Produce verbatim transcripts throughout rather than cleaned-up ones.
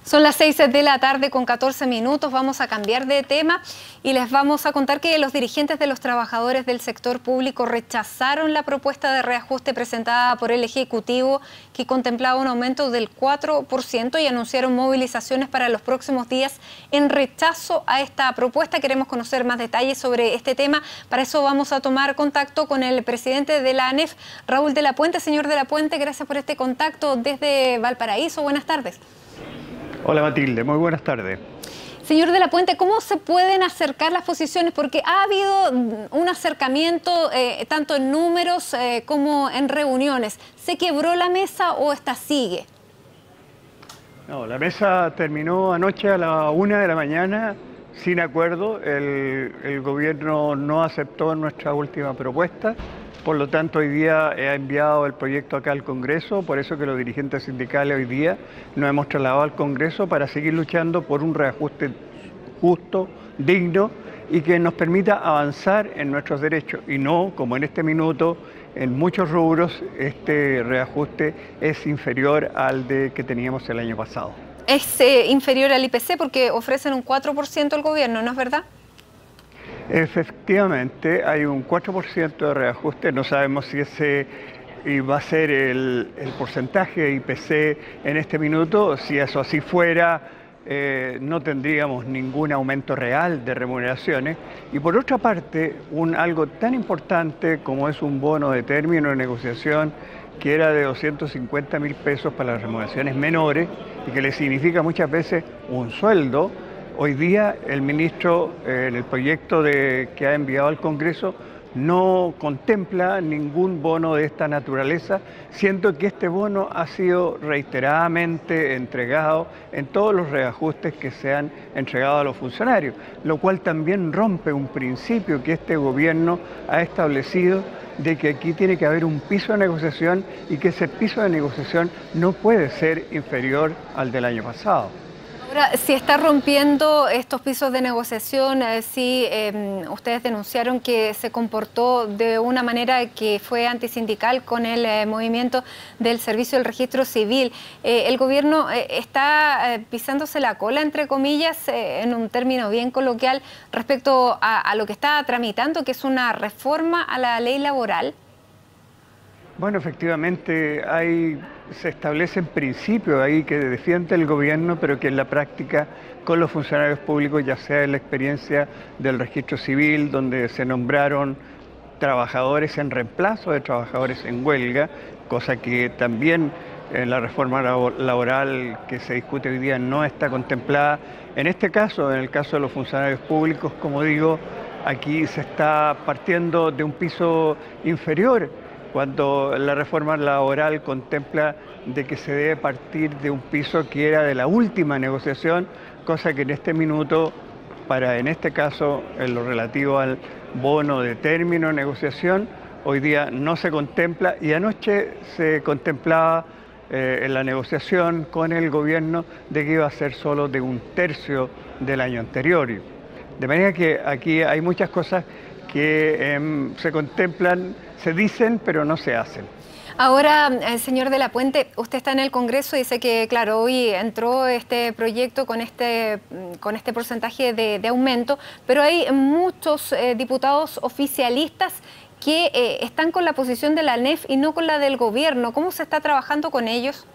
Son las seis de la tarde con catorce minutos, vamos a cambiar de tema y les vamos a contar que los dirigentes de los trabajadores del sector público rechazaron la propuesta de reajuste presentada por el Ejecutivo que contemplaba un aumento del cuatro por ciento y anunciaron movilizaciones para los próximos días en rechazo a esta propuesta. Queremos conocer más detalles sobre este tema, para eso vamos a tomar contacto con el presidente de la ANEF, Raúl de la Puente. Señor de la Puente, gracias por este contacto desde Valparaíso, buenas tardes. Hola Matilde, muy buenas tardes. Señor de la Puente, ¿cómo se pueden acercar las posiciones? Porque ha habido un acercamiento eh, tanto en números eh, como en reuniones. ¿Se quebró la mesa o esta sigue? No, la mesa terminó anoche a la una de la mañana sin acuerdo. El, el gobierno no aceptó nuestra última propuesta. Por lo tanto, hoy día he enviado el proyecto acá al Congreso, por eso que los dirigentes sindicales hoy día nos hemos trasladado al Congreso para seguir luchando por un reajuste justo, digno y que nos permita avanzar en nuestros derechos y no, como en este minuto, en muchos rubros, este reajuste es inferior al de que teníamos el año pasado. Es eh, inferior al I P C porque ofrecen un cuatro por ciento al gobierno, ¿no es verdad? Efectivamente, hay un cuatro por ciento de reajuste, no sabemos si ese va a ser el, el porcentaje de I P C en este minuto. Si eso así fuera, eh, no tendríamos ningún aumento real de remuneraciones. Y por otra parte, un, algo tan importante como es un bono de término de negociación que era de doscientos cincuenta mil pesos para las remuneraciones menores y que le significa muchas veces un sueldo. Hoy día el ministro, eh, en el proyecto de, que ha enviado al Congreso, no contempla ningún bono de esta naturaleza, siendo que este bono ha sido reiteradamente entregado en todos los reajustes que se han entregado a los funcionarios, lo cual también rompe un principio que este gobierno ha establecido de que aquí tiene que haber un piso de negociación y que ese piso de negociación no puede ser inferior al del año pasado. Ahora, si está rompiendo estos pisos de negociación, eh, si eh, ustedes denunciaron que se comportó de una manera que fue antisindical con el eh, movimiento del servicio del registro civil, eh, ¿el gobierno eh, está eh, pisándose la cola, entre comillas, eh, en un término bien coloquial, respecto a, a lo que está tramitando, que es una reforma a la ley laboral? Bueno, efectivamente hay, se establecen principios ahí que defiende el gobierno, pero que en la práctica con los funcionarios públicos, ya sea en la experiencia del registro civil, donde se nombraron trabajadores en reemplazo de trabajadores en huelga, cosa que también en la reforma laboral que se discute hoy día no está contemplada. En este caso, en el caso de los funcionarios públicos, como digo, aquí se está partiendo de un piso inferior, cuando la reforma laboral contempla de que se debe partir de un piso que era de la última negociación, cosa que en este minuto, para en este caso, en lo relativo al bono de término de negociación, hoy día no se contempla y anoche se contemplaba eh, en la negociación con el gobierno de que iba a ser solo de un tercio del año anterior. De manera que aquí hay muchas cosas que eh, se contemplan, se dicen, pero no se hacen. Ahora, eh, señor de la Puente, usted está en el Congreso y dice que, claro, hoy entró este proyecto con este, con este porcentaje de, de aumento, pero hay muchos eh, diputados oficialistas que eh, están con la posición de la ANEF y no con la del gobierno. ¿Cómo se está trabajando con ellos?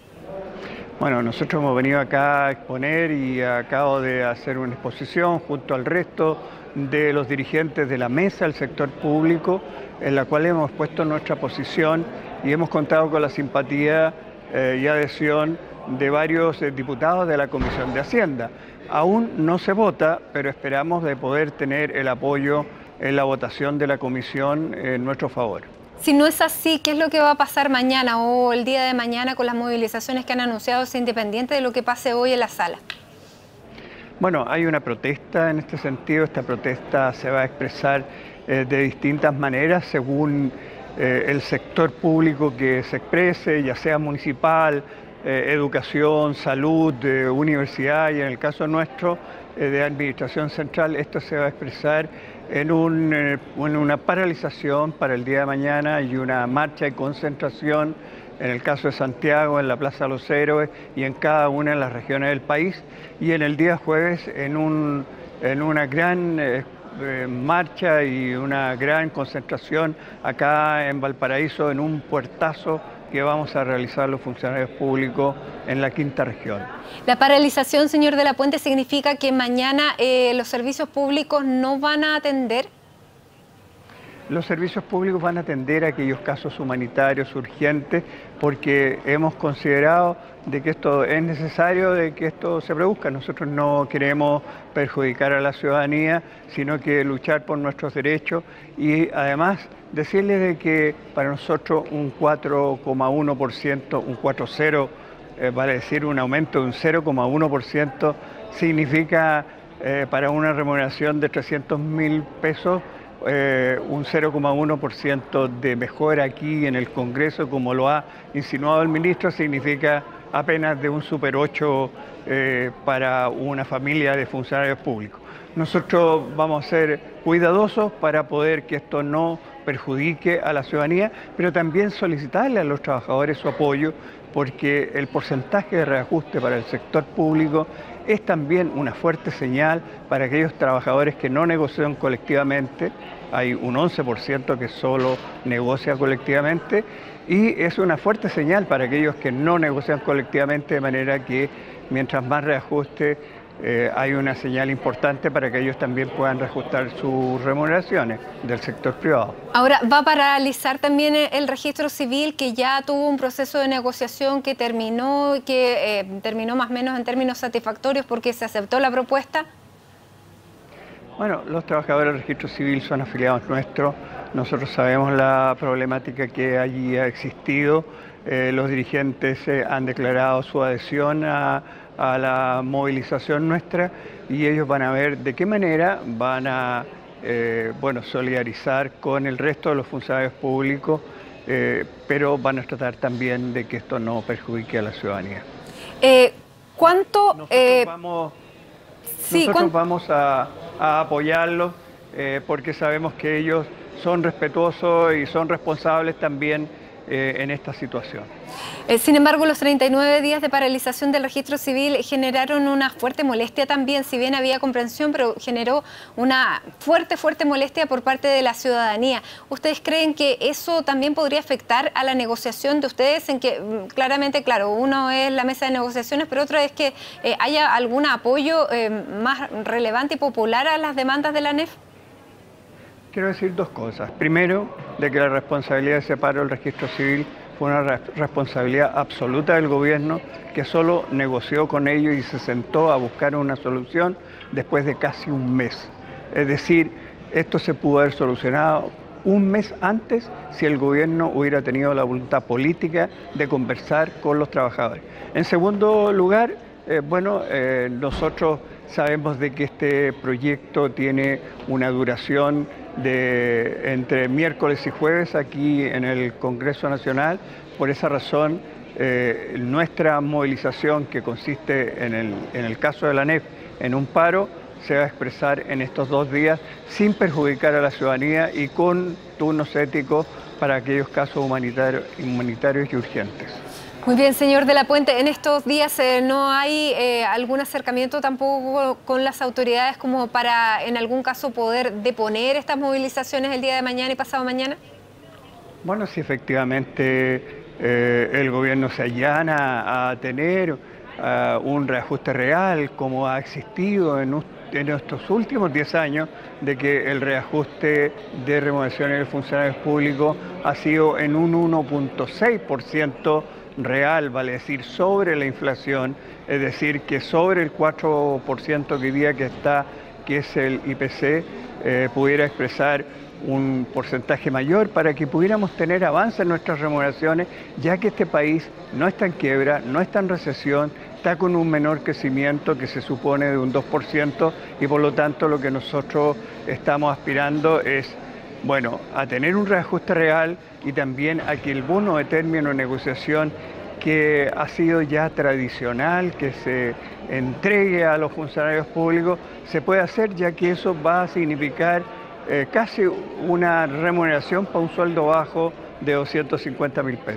Bueno, nosotros hemos venido acá a exponer y acabo de hacer una exposición junto al resto de los dirigentes de la mesa del sector público, en la cual hemos puesto nuestra posición y hemos contado con la simpatía eh, y adhesión de varios eh, diputados de la Comisión de Hacienda. Aún no se vota, pero esperamos de poder tener el apoyo en la votación de la Comisión en nuestro favor. Si no es así, ¿qué es lo que va a pasar mañana o el día de mañana con las movilizaciones que han anunciado, independiente de lo que pase hoy en la sala? Bueno, hay una protesta en este sentido. Esta protesta se va a expresar eh, de distintas maneras según eh, el sector público que se exprese, ya sea municipal, eh, educación, salud, eh, universidad y en el caso nuestro eh, de administración central. Esto se va a expresar en, un, eh, en una paralización para el día de mañana y una marcha de concentración en el caso de Santiago, en la Plaza de los Héroes y en cada una de las regiones del país. Y en el día jueves en, un, en una gran eh, eh, marcha y una gran concentración acá en Valparaíso, en un puertazo que vamos a realizar los funcionarios públicos en la quinta región. La paralización, señor de la Puente, significa que mañana eh, los servicios públicos no van a atender. Los servicios públicos van a atender aquellos casos humanitarios urgentes porque hemos considerado de que esto es necesario, de que esto se produzca. Nosotros no queremos perjudicar a la ciudadanía, sino que luchar por nuestros derechos y además decirles de que para nosotros un cuatro coma uno por ciento, un cuatro coma cero, eh, vale decir un aumento de un cero coma uno por ciento, significa eh, para una remuneración de trescientos mil pesos, Eh, un cero coma uno por ciento de mejora aquí en el Congreso, como lo ha insinuado el ministro, significa apenas de un super ocho eh, para una familia de funcionarios públicos. Nosotros vamos a ser cuidadosos para poder que esto no perjudique a la ciudadanía, pero también solicitarle a los trabajadores su apoyo, porque el porcentaje de reajuste para el sector público es también una fuerte señal para aquellos trabajadores que no negocian colectivamente. Hay un once por ciento que solo negocia colectivamente y es una fuerte señal para aquellos que no negocian colectivamente, de manera que mientras más reajuste eh, hay una señal importante para que ellos también puedan reajustar sus remuneraciones del sector privado. Ahora, ¿va a paralizar también el registro civil, que ya tuvo un proceso de negociación que terminó, que eh, terminó más o menos en términos satisfactorios porque se aceptó la propuesta? Bueno, los trabajadores del registro civil son afiliados nuestros. Nosotros sabemos la problemática que allí ha existido. Eh, los dirigentes eh, han declarado su adhesión a, a la movilización nuestra y ellos van a ver de qué manera van a eh, bueno, solidarizar con el resto de los funcionarios públicos, eh, pero van a tratar también de que esto no perjudique a la ciudadanía. Eh, ¿Cuánto...? Nosotros eh, vamos, sí, nosotros vamos a, a apoyarlos eh, porque sabemos que ellos son respetuosos y son responsables también eh, en esta situación. Eh, sin embargo, los treinta y nueve días de paralización del registro civil generaron una fuerte molestia también, si bien había comprensión, pero generó una fuerte, fuerte molestia por parte de la ciudadanía. ¿Ustedes creen que eso también podría afectar a la negociación de ustedes? En que claramente, claro, uno es la mesa de negociaciones, pero otro es que eh, haya algún apoyo eh, más relevante y popular a las demandas de la A N E F. Quiero decir dos cosas. Primero, de que la responsabilidad de ese paro del registro civil fue una re responsabilidad absoluta del gobierno, que solo negoció con ellos y se sentó a buscar una solución después de casi un mes. Es decir, esto se pudo haber solucionado un mes antes si el gobierno hubiera tenido la voluntad política de conversar con los trabajadores. En segundo lugar, eh, bueno, eh, nosotros sabemos de que este proyecto tiene una duración de entre miércoles y jueves aquí en el Congreso Nacional. Por esa razón, eh, nuestra movilización, que consiste en el, en el caso de la A N E F en un paro, se va a expresar en estos dos días sin perjudicar a la ciudadanía y con turnos éticos para aquellos casos humanitarios, humanitarios y urgentes. Muy bien, señor de la Puente, en estos días eh, no hay eh, algún acercamiento tampoco con las autoridades como para en algún caso poder deponer estas movilizaciones el día de mañana y pasado mañana. Bueno, si efectivamente eh, el gobierno se allana a tener uh, un reajuste real como ha existido en, en estos últimos diez años, de que el reajuste de remuneraciones de funcionarios públicos ha sido en un uno punto seis por ciento real, vale decir, sobre la inflación, es decir, que sobre el cuatro por ciento que hoy día que está, que es el I P C, eh, pudiera expresar un porcentaje mayor para que pudiéramos tener avance en nuestras remuneraciones, ya que este país no está en quiebra, no está en recesión, está con un menor crecimiento que se supone de un dos por ciento y por lo tanto lo que nosotros estamos aspirando es, bueno, a tener un reajuste real y también a que el bono de término de negociación, que ha sido ya tradicional, que se entregue a los funcionarios públicos, se pueda hacer, ya que eso va a significar eh, casi una remuneración para un sueldo bajo de doscientos cincuenta mil pesos.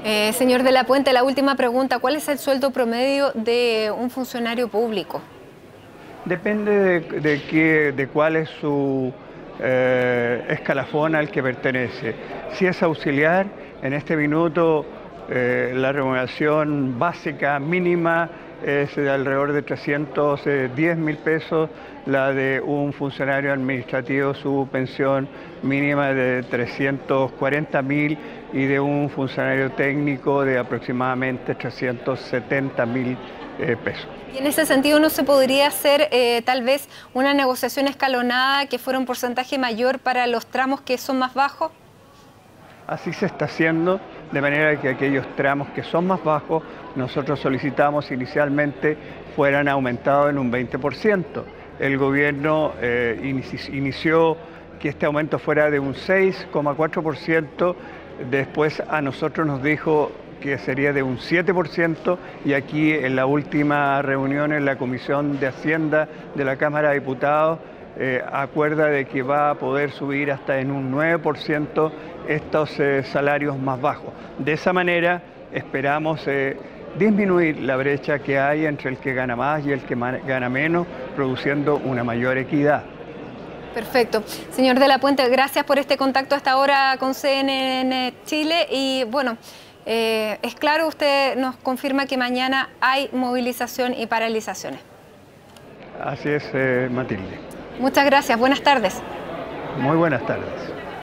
Eh, señor de la Puente, la última pregunta, ¿cuál es el sueldo promedio de un funcionario público? Depende de, de, qué, de cuál es su eh, escalafón al que pertenece. Si es auxiliar, en este minuto eh, la remuneración básica mínima es de alrededor de trescientos diez mil pesos, la de un funcionario administrativo, su pensión mínima de trescientos cuarenta mil y de un funcionario técnico de aproximadamente trescientos setenta mil eh, pesos. Y en ese sentido, ¿no se podría hacer eh, tal vez una negociación escalonada que fuera un porcentaje mayor para los tramos que son más bajos? Así se está haciendo, de manera que aquellos tramos que son más bajos, nosotros solicitamos inicialmente fueran aumentados en un veinte por ciento. El gobierno eh, inició que este aumento fuera de un seis coma cuatro por ciento, después a nosotros nos dijo que sería de un siete por ciento y aquí en la última reunión en la Comisión de Hacienda de la Cámara de Diputados eh, acuerda de que va a poder subir hasta en un nueve por ciento estos eh, salarios más bajos. De esa manera esperamos eh, disminuir la brecha que hay entre el que gana más y el que gana menos, produciendo una mayor equidad. Perfecto. Señor de la Puente, gracias por este contacto hasta ahora con C N N Chile y bueno, eh, es claro, usted nos confirma que mañana hay movilización y paralizaciones. Así es, eh, Matilde. Muchas gracias, buenas tardes. Muy buenas tardes.